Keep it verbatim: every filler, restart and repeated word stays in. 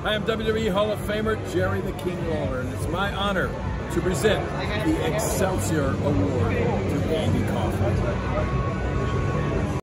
I am W W E Hall of Famer Jerry the King Lawler, and it's my honor to present the Excelsior Award to Andy Kaufman.